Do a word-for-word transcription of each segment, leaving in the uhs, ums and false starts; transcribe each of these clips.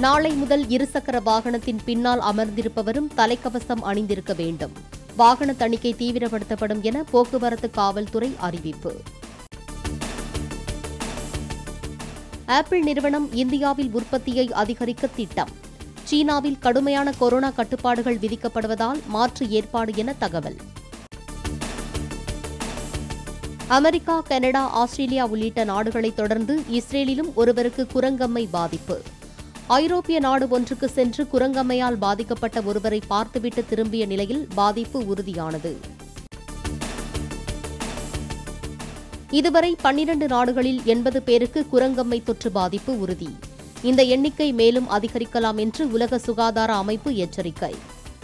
நாளை முதல் இருசக்கர வாகனத்தின் பின்னால் அமர்ந்திருப்பவரும் தலைக்கவசம் அணிந்திருக்க வேண்டும். வாகன தணிக்கை தீவிரப்படுத்தப்படும் என போக்குவரத்து காவல்துறை அறிவிப்பு. ஆப்பிள் நிறுவனம் இந்தியாவில் உற்பத்தியை அதிகரிக்க திட்டம். சீனாவில் கடுமையான கொரோனா கட்டுப்பாடுகள் விதிக்கப்படுவதால் மாற்று ஏற்பாடு என தகவல். அமெரிக்கா, கனடா, ஆஸ்திரேலியா உள்ளிட்ட நாடுகளைத் தொடர்ந்து இஸ்ரேலிலும் ஒருவருக்கு குரங்கம்மை பாதிப்பு. ஐரோப்பிய நாடு ஒன்றுக்கு சென்று குரங்கம்மையால் பாதிக்கப்பட்ட ஒருவரை பார்த்துவிட்டு திரும்பிய நிலையில் பாதிப்பு உறுதியானது. இதுவரை பன்னிரண்டு நாடுகளில் எண்பது பேருக்கு குரங்கம்மை தொற்று பாதிப்பு உறுதி. இந்த எண்ணிக்கை மேலும் அதிகரிக்கலாம் என்று உலக சுகாதார அமைப்பு எச்சரிக்கை.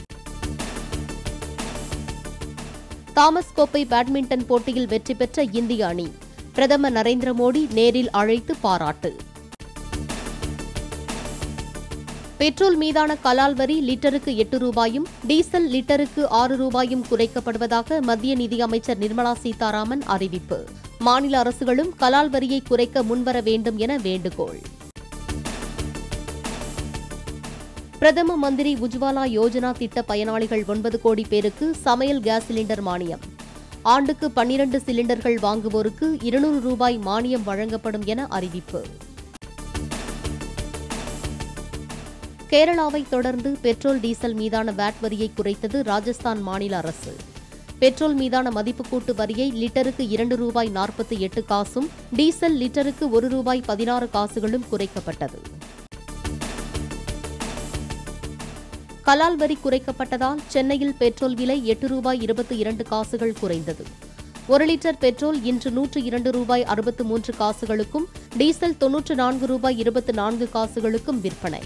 தாமஸ் கோப்பை பேட்மிண்டன் போட்டியில் வெற்றி பெற்ற இந்திய அணி பிரதமர் நரேந்திர மோடி நேரில் அழைத்து பாராட்டு. பெட்ரோல் மீதான கலால் வரி லிட்டருக்கு எட்டு ரூபாயும் டீசல் லிட்டருக்கு ஆறு ரூபாயும் குறைக்கப்படுவதாக மத்திய நிதியமைச்சர் நிர்மலா சீதாராமன் அறிவிப்பு. மாநில அரசுகளும் கலால் வரியை குறைக்க முன்வர வேண்டும் என வேண்டுகோள். பிரதம மந்திரி உஜ்வாலா யோஜனா திட்ட பயனாளிகள் ஒன்பது கோடி பேருக்கு சமையல் கேஸ் சிலிண்டர் மானியம். ஆண்டுக்கு பன்னிரண்டு சிலிண்டர்கள் வாங்குவோருக்கு இருநூறு ரூபாய் மானியம் வழங்கப்படும் என அறிவிப்பு. கேரளாவை தொடர்ந்து பெட்ரோல் டீசல் மீதான வாட் வரியை குறைத்தது ராஜஸ்தான் மாநில அரசு. பெட்ரோல் மீதான மதிப்பு கூட்டு வரியை லிட்டருக்கு இரண்டு ரூபாய் நாற்பத்தி எட்டு காசும் டீசல் லிட்டருக்கு ஒரு ரூபாய் பதினாறு காசுகளும் குறைக்கப்பட்டது. கலால் வரி குறைக்கப்பட்டதால் சென்னையில் பெட்ரோல் விலை எட்டு ரூபாய் இருபத்தி இரண்டு காசுகள் குறைந்தது. ஒரு லிட்டர் பெட்ரோல் இன்று நூற்று இரண்டு ரூபாய் அறுபத்து மூன்று காசுகளுக்கும் டீசல் தொன்னூற்று நான்கு ரூபாய் இருபத்தி நான்கு காசுகளுக்கும் விற்பனை.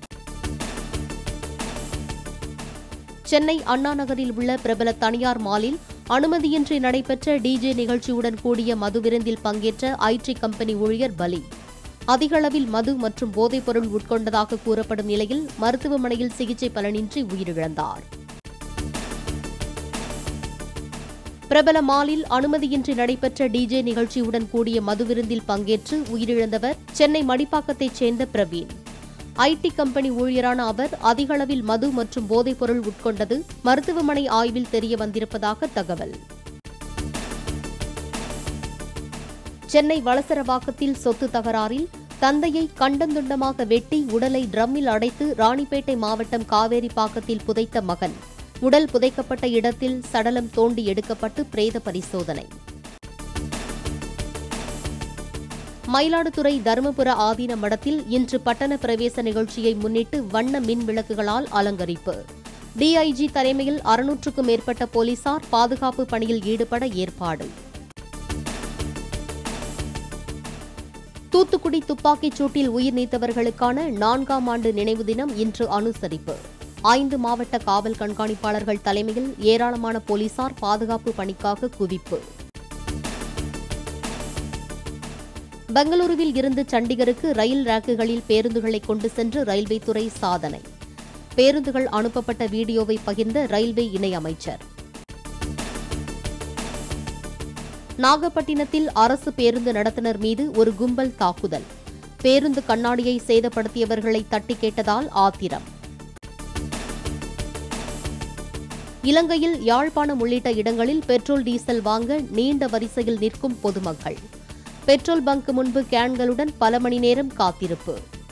சென்னை அண்ணா நகரில் உள்ள பிரபல தனியார் மாலில் அனுமதியின்றி நடைபெற்ற டிஜே நிகழ்ச்சியுடன் கூடிய மது விருந்தில் பங்கேற்ற ஐடி கம்பெனி ஊழியர் பலி. அதிகளவில் மது மற்றும் போதைப்பொருள் உட்கொண்டதாக கூறப்படும் நிலையில் மருத்துவமனையில் சிகிச்சை பலனின்றி உயிரிழந்தார். பிரபல மாலில் அனுமதியின்றி நடைபெற்ற டிஜே நிகழ்ச்சியுடன் கூடிய மது விருந்தில் பங்கேற்று உயிரிழந்தவர் சென்னை மடிப்பாக்கத்தைச் சேர்ந்த பிரவீன். ஐடி கம்பெனி ஊழியரான அவர் அதிகளவில் மது மற்றும் போதைப்பொருள் உட்கொண்டது மருத்துவமனை ஆய்வில் தெரிய வந்திருப்பதாக தகவல். சென்னை வளசரவாக்கத்தில் சொத்து தகராறில் தந்தையை கண்டந்துண்டமாக வெட்டி உடலை டிரம்மில் அடைத்து ராணிப்பேட்டை மாவட்டம் காவேரிப்பாக்கத்தில் புதைத்த மகன். உடல் புதைக்கப்பட்ட இடத்தில் சடலம் தோண்டி எடுக்கப்பட்டு பிரேத பரிசோதனை. மயிலாடுதுறை தருமபுர ஆதீன மடத்தில் இன்று பட்டண பிரவேச நிகழ்ச்சியை முன்னிட்டு வண்ண மின் விளக்குகளால் அலங்கரிப்பு. டிஐஜி தலைமையில் அறுநூற்றுக்கும் மேற்பட்ட போலீசார் பாதுகாப்பு பணியில் ஈடுபட ஏற்பாடு. தூத்துக்குடி துப்பாக்கிச் சூட்டில் உயிர் நீத்தவர்களுக்கான நான்காம் ஆண்டு நினைவு தினம் இன்று அனுசரிப்பு. ஐந்து மாவட்ட காவல் கண்காணிப்பாளர்கள் தலைமையில் ஏராளமான போலீசார் பாதுகாப்பு பணிக்காக குவிப்பு. பெங்களூருவில் இருந்து சண்டிகருக்கு ரயில் ரேக்குகளில் பேருந்துகளை கொண்டு சென்று ரயில்வே துறை சாதனை. பேருந்துகள் அனுப்பப்பட்ட வீடியோவை பகிர்ந்த ரயில்வே இணையமைச்சர். நாகப்பட்டினத்தில் அரசு பேருந்து நடத்துனர் மீது ஒரு கும்பல் தாக்குதல். பேருந்து கண்ணாடியை சேதப்படுத்தியவர்களை தட்டி கேட்டதால் ஆத்திரம். இலங்கையில் யாழ்ப்பாணம் உள்ளிட்ட இடங்களில் பெட்ரோல் டீசல் வாங்க நீண்ட வரிசையில் நிற்கும் பொதுமக்கள். பெட்ரோல் பங்க் முன்பு கேன்களுடன் பல மணி நேரம் காத்திருப்பு.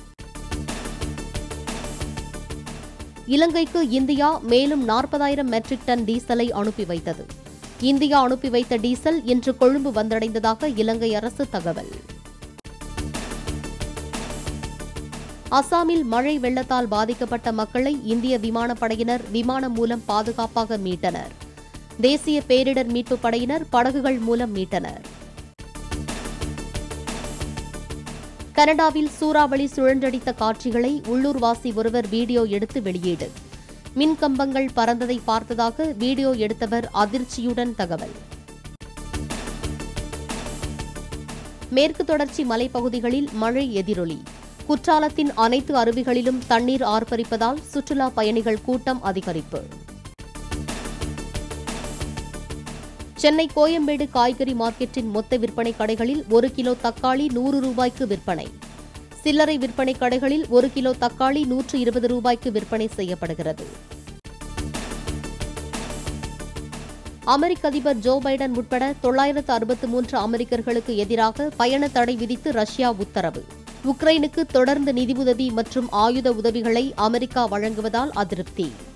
இலங்கைக்கு இந்தியா மேலும் நாற்பதாயிரம் மெட்ரிக் டன் டீசலை அனுப்பி வைத்தது. இந்தியா அனுப்பி வைத்த டீசல் இன்று கொழும்பு வந்தடைந்ததாக இலங்கை அரசு தகவல். அசாமில் மழை வெள்ளத்தால் பாதிக்கப்பட்ட மக்களை இந்திய விமானப்படையினர் விமானம் மூலம் பாதுகாப்பாக மீட்டனர். தேசிய பேரிடர் மீட்புப் படையினர் படகுகள் மூலம் மீட்டனர். கனடாவில் சூறாவளி சுழன்றடித்த காட்சிகளை உள்ளூர்வாசி ஒருவர் வீடியோ எடுத்து வெளியீடு. மின்கம்பங்கள் பறந்ததை பார்த்ததாக வீடியோ எடுத்தவர் அதிர்ச்சியுடன் தகவல். மேற்கு தொடர்ச்சி மலைப்பகுதிகளில் மழை எதிரொலி. குற்றாலத்தின் அனைத்து அருவிகளிலும் தண்ணீர் ஆர்ப்பரிப்பதால் சுற்றுலா பயணிகள் கூட்டம் அதிகரிப்பு. சென்னை கோயம்பேடு காய்கறி மார்க்கெட்டின் மொத்த விற்பனை கடைகளில் ஒரு கிலோ தக்காளி நூறு ரூபாய்க்கு விற்பனை. சில்லறை விற்பனை கடைகளில் ஒரு கிலோ தக்காளி நூற்று இருபது ரூபாய்க்கு விற்பனை செய்யப்படுகிறது. அமெரிக்க அதிபர் ஜோ பைடன் உட்பட தொள்ளாயிரத்து அறுபத்து மூன்று அமெரிக்கர்களுக்கு எதிராக பயண தடை விதித்து ரஷ்யா உத்தரவு. உக்ரைனுக்கு தொடர்ந்து நிதியுதவி மற்றும் ஆயுத உதவிகளை அமெரிக்கா வழங்குவதால் அதிருப்தி.